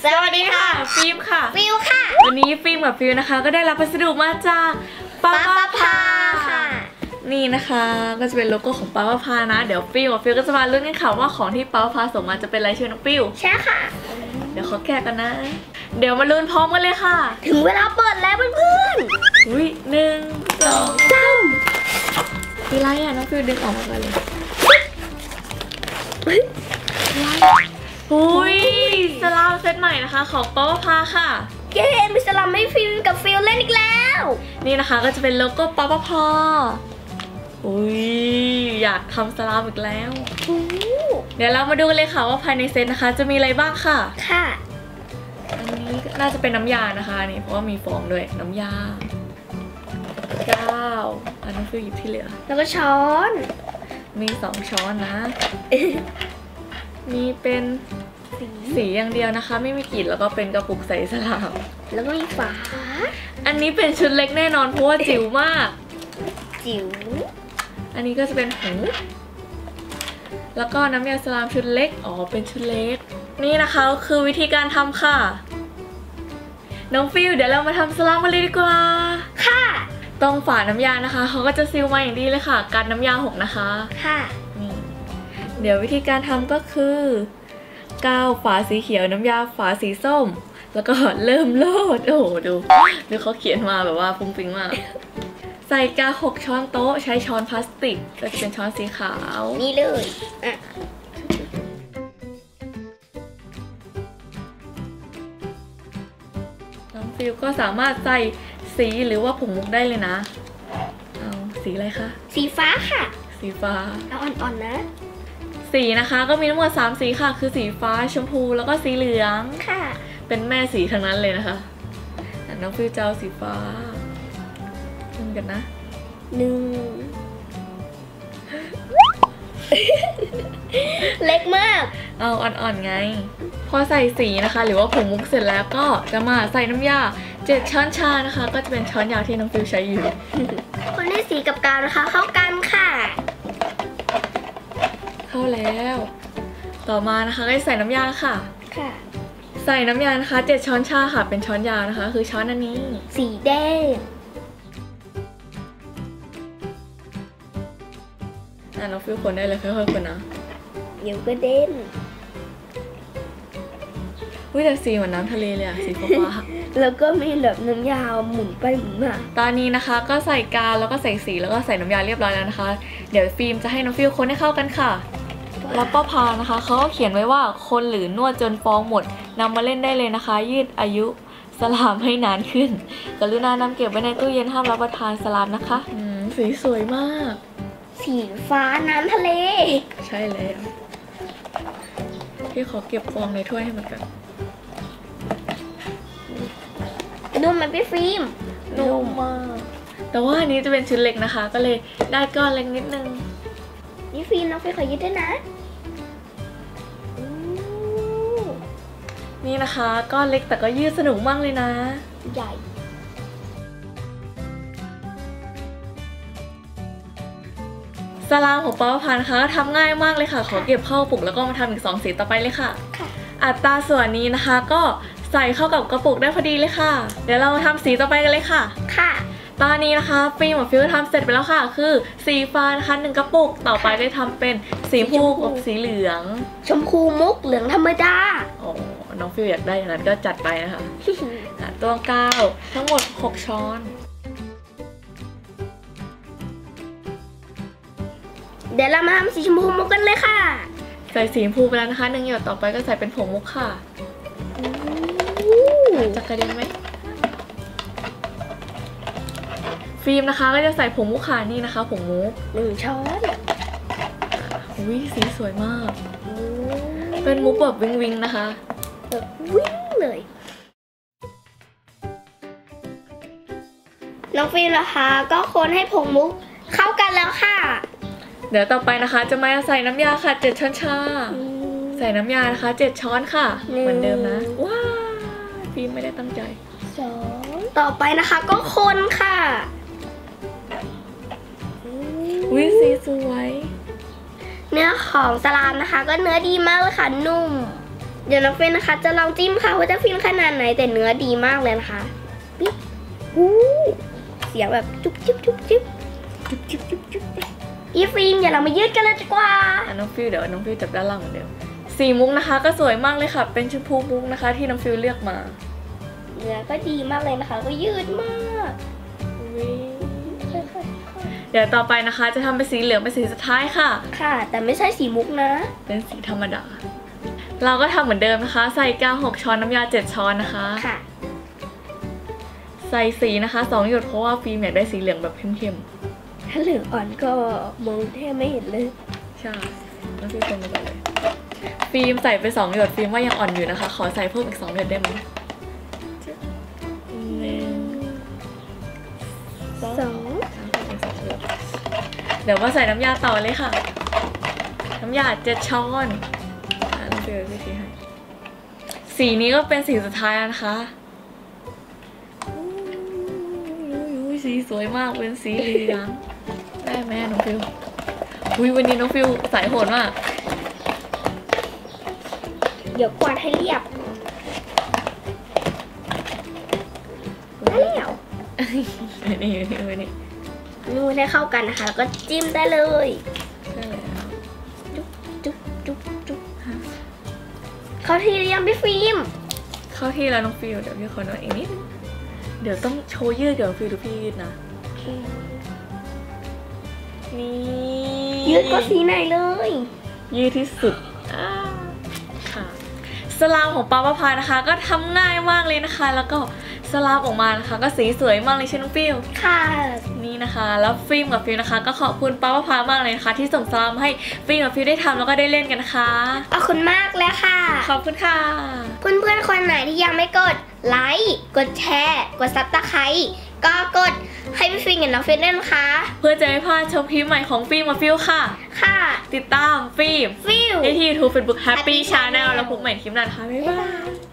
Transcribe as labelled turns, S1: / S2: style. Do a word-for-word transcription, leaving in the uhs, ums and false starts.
S1: สวัสดีค่ะฟิล์มค่ะ
S2: ฟิลค่ะ
S1: วันนี้ฟิล์มกับฟิลนะคะก็ได้รับพัสดุมาจากป้าป้าพาค่ะนี่นะคะก็จะเป็นโลโก้ของป้าป้าพานะเดี๋ยวฟิล์มกับฟิลก็จะมาลุ้นกันค่ะว่าของที่ป้าป้าพาส่งมาจะเป็นอะไรเชิญน้องฟิล
S2: ใช่ค่ะ
S1: เดี๋ยวขอแกะกันนะเดี๋ยวมาลุ้นพร้อมกันเลยค่ะ
S2: ถึงเวลาเปิดแล้วเพื่อน
S1: ๆอุ้ยหนึ่งสอง
S2: สาม
S1: คืออะไรอ่ะน้องฟิลดึงออกมาเลยอุ้ยสลามเซตใหม่นะคะของป้าป้าพาค่ะ
S2: เย้มีสลัมให้ฟิลกับฟิลเล่นอีกแล้ว
S1: นี่นะคะก็จะเป็นโลโก้ป้าป้าพาอุ้ยอยากทำสลามอีกแล้วเดี๋ยวเรามาดูกันเลยค่ะว่าภายในเซตนะคะจะมีอะไรบ้างค่ะ
S2: ค่ะ
S1: อันนี้น่าจะเป็นน้ำยานะคะนี่เพราะว่ามีฟองด้วยน้ำยาเก้าอันนี้ฟิลหยิบที่เหลือ
S2: แล้วก็ช้อน
S1: มีสองช้อนนะมีเป็นสีสีอย่างเดียวนะคะไม่มีกลิ่นแล้วก็เป็นกระปุกใส่สลาม
S2: แล้วก็มีฝา
S1: อันนี้เป็นชุดเล็กแน่นอนเพราะว่าจิ๋วมาก
S2: จิ๋ว
S1: อันนี้ก็จะเป็นหูแล้วก็น้ำยาสลามชุดเล็กอ๋อเป็นชุดเล็กนี่นะคะคือวิธีการทำค่ะน้องฟิลเดี๋ยวเรามาทำสลามกันเลยดีกว่า
S2: ค่ะ
S1: ตรงฝาน้ำยานะคะเขาก็จะซีลมาอย่างดีเลยค่ะกันน้ำยาหกนะคะ
S2: ค่ะ
S1: เดี๋ยววิธีการทำก็คือกาวฝาสีเขียวน้ำยาฝาสีส้มแล้วก็เริ่มโลดโอ้โหดูดูเขาเขียนมาแบบว่าฟุ้งฟิ้งมากใส่กาหกช้อนโต๊ะใช้ช้อนพลาสติกก็จะเป็นช้อนสีขาว
S2: นี่เลยอ่ะ
S1: น้องฟิลก็สามารถใส่สีหรือว่าผงมุกได้เลยนะเอาสีอะไรคะ
S2: สีฟ้าค่ะ
S1: สีฟ้า
S2: เอาอ่อนๆนะ
S1: สีนะคะก็มีทั้งหมดสามสีค่ะคือสีฟ้าชมพูแล้วก็สีเหลือง
S2: ค่ะ
S1: เป็นแม่สีทั้งนั้นเลยนะคะน้องฟิวเจ้าสีฟ้าดูกันนะ
S2: หนึ่งเล็กมาก
S1: เอาอ่อนๆไงพอใส่สีนะคะหรือว่าผงมุกเสร็จแล้วก็จะมาใส่น้ำยาเจ็ดช้อนชานะคะก็จะเป็นช้อนยาวที่น้องฟิวใช้อยู่
S2: คนให้สีกับกาวนะคะเข้ากันค่ะ
S1: เข้าแล้วต่อมานะคะก็ใส่น้ำยาค่ะ
S2: ค่ะ
S1: ใส่น้ำยานะคะเจ็ดช้อนชาค่ะเป็นช้อนยาวนะคะคือช้อนอันนี้
S2: สีแดง
S1: อ่ะน้องฟิวคนได้เลยค่อยๆคนนะ
S2: เดี๋ยวก็เด่น
S1: อุ้ยแต่สีเหมือนน้ำทะเลเลยอะสีฟ้า
S2: แล้วก็มีแบบน้ำยาหมุนไปหมุนมา
S1: ตอนนี้นะคะก็ใส่กาวแล้วก็ใส่สีแล้วก็ใส่น้ำยาเรียบร้อยแล้วนะคะเดี๋ยวฟิล์มจะให้น้องฟิวคนให้เข้ากันค่ะแล้วป้าพานะคะเขาก็เขียนไว้ว่าคนหรือนวดจนฟองหมดนำมาเล่นได้เลยนะคะยืดอายุสลามให้นานขึ้นกรุณานำเก็บไว้ในตู้เย็นห้ามรับประทานสลามนะคะอืมสีสวยมาก
S2: สีฟ้าน้ำทะเล
S1: ใช่แล้วพี่ขอเก็บฟองในถ้วยให้มันกัน
S2: นุ่มไหมพี่ฟิล์ม
S1: นุ่มมากแต่ว่าอันนี้จะเป็นชิ้นเล็กนะคะก็เลยได้ก้อนเล็กนิดนึง
S2: นี่ฟิล์มน้องฟิล์มขอยืดด้วยนะ
S1: นี่นะคะก้อนเล็กแต่ก็ยืดสนุกมากเลยนะ
S2: ใหญ่
S1: สลามของป้าพันธ์นะคะทำง่ายมากเลยค่ะขอเก็บเข้าปุกแล้วก็มาทำอีกสองสีต่อไปเลยค่ะอัตราส่วนนี้นะคะก็ใส่เข้ากับกระปุกได้พอดีเลยค่ะเดี๋ยวเรามาทำสีต่อไปกันเลยค่ะ
S2: ค่ะ
S1: ตอนนี้นะคะฟิล์มกับฟิลทำเสร็จไปแล้วค่ะคือสีฟ้านะคะหนึ่งกระปุกต่อไปได้ทำเป็นสีชมพูกับสีเหลือง
S2: ชมพูมุกเหลืองธรรมดา
S1: อ๋อน้องฟิลอยากได้อย่างนั้นก็จัดไปนะคะตัวกาวทั้งหมดหกช้อน
S2: เดี๋ยวเรามาทำสีชมพูมุกกันเลยค่ะ
S1: ใส่สีชมพูไปแล้วนะคะหนึ่งหยดต่อไปก็ใส่เป็นผงมุกค่ะจะกระเด็นไหมฟิล์มนะคะก็จะใส่ผงมุกค่ะนี่นะคะผงมุก
S2: หนึ่งช้อน
S1: อุ้ยสีสวยมากเป็นมุกแบบวิงวิงนะคะ
S2: แบบวิ่งเลยน้องฟิล์มนะคะก็คนให้ผงมุกเข้ากันแล้วค่ะ
S1: เดี๋ยวต่อไปนะคะจะมาใส่น้ำยาค่ะเจ็ดช้อนชาใส่น้ำยานะคะเจ็ดช้อนค่ะเหมือนเดิมนะว้าฟิล์มไม่ได้ตั้งใจ
S2: สองต่อไปนะคะก็คนค่ะ
S1: วิสีสวย
S2: เนื้อของสลามนะคะก็เนื้อดีมากเลยค่ะนุ่มเดี๋ยวน้องฟินนะคะจะลองจิ้มค่ะว่าจะฟินขนาดไหนแต่เนื้อดีมากเลยนะคะปิ๊บวู้เสียงแบบจุ๊บจิ๊บจุ๊บจิ๊บจุ๊บจิ๊บจุ๊บจิ๊บอีฟิล์มอย่าเรามายืดกันเลยดีกว่า
S1: อ่ะน้องฟิวเดี๋ยวน้องฟิวจับด้านล่างเหมือนเดิมสีมุกนะคะก็สวยมากเลยค่ะเป็นชมพูมุกนะคะที่น้องฟิวเลือกมา
S2: เนื้อก็ดีมากเลยนะคะก็ยืดมากค่อย
S1: เดี๋ยวต่อไปนะคะจะทำเป็นสีเหลืองเป็นสีสุดท้ายค่ะ
S2: ๆค่ะแต่ไม่ใช่สีมุกนะ
S1: เป็นสีธรรมดา เราก็ทำเหมือนเดิมนะคะ ใส่กาวหกช้อนน้ำยาเจ็ดช้อนนะคะ
S2: ค่ะ
S1: ใส่สีนะคะสองหยดเพราะว่าฟิล์มอยากได้สีเหลืองแบบเข้ม
S2: ถ้าเหลืองอ่อนก็มองแทบไม่เห็นเลย
S1: ๆใช่น้องฟิล์มคนไปก่อนเลยฟิล์มใส่ไปสองหยดฟิล์มว่ายังอ่อนอยู่นะคะ ขอใส่เพิ่มอีกสองหยดได้ไหมหนึ่งสอง
S2: สอง
S1: เดี๋ยวมาใส่น้ำยาต่อเลยค่ะ น้ำยาเจ็ดช้อนอ่ะน้องฟิล์มวิธีให้สีนี้ก็เป็นสีสุดท้ายแล้วนะคะอุ้ยสีสวยมากเป็นสีเหลืองได้ไหมน้องฟิวอุ้ยวันนี้น้องฟิวสายโหดมาก
S2: เดี๋ยวกวาดให้เรียบได้แล้ว
S1: นี่นี่นี่นี่
S2: นูนให้เข้ากันนะคะแล้วก็จิ้มได้เลย
S1: ใช่แล้ว
S2: จุ๊บจุ๊บจุ๊บจุ๊บเข้าที่เรียงพี่ฟิล์ม
S1: เข้าที่แล้วน้องฟิวเดี๋ยวพี่ขอหน่อยอีกนิดนึงเดี๋ยวต้องโชว์ยืดเดี๋ยวฟิวดูพี่ยืดนะนี่
S2: ยืดก็สีไหนเลย
S1: ยืดที่สุดอ่าค่ะสลามของปาปาพานะคะ ก็ทำง่ายมากเลยนะคะ แล้วก็สลามออกมานะคะ ก็สีสวยมากเลยใช่น้องฟิว
S2: ค่ะ
S1: นี่นะคะ แล้วฟิล์มกับฟิวนะคะ ก็ขอบคุณป้าป้าพามากเลยนะคะ ที่ส่งสลามให้ฟิล์มกับฟิวได้ทำแล้วก็ได้เล่นกันนะคะ
S2: ขอบคุณมากเลยค่ะ
S1: ขอบคุณค่ะ
S2: เพื่อนๆคนไหนที่ยังไม่กดไลค์กดแชร์กดซับสไครต์ก็กดให้พี่ฟิล์มกับน้องฟิล์มด้วยนะคะ
S1: เพื่อจะไม่พลาดชมคลิปใหม่ของฟิล์มกับฟิวค่ะ
S2: ค่ะ
S1: ติดตามฟิล์ม
S2: ฟิล์ม
S1: ได้ที่ YouTube Facebook Happy
S2: Happy
S1: Channel
S2: Channel
S1: แล้วพบใหม่คลิปหน้านะคะบ๊ายบาย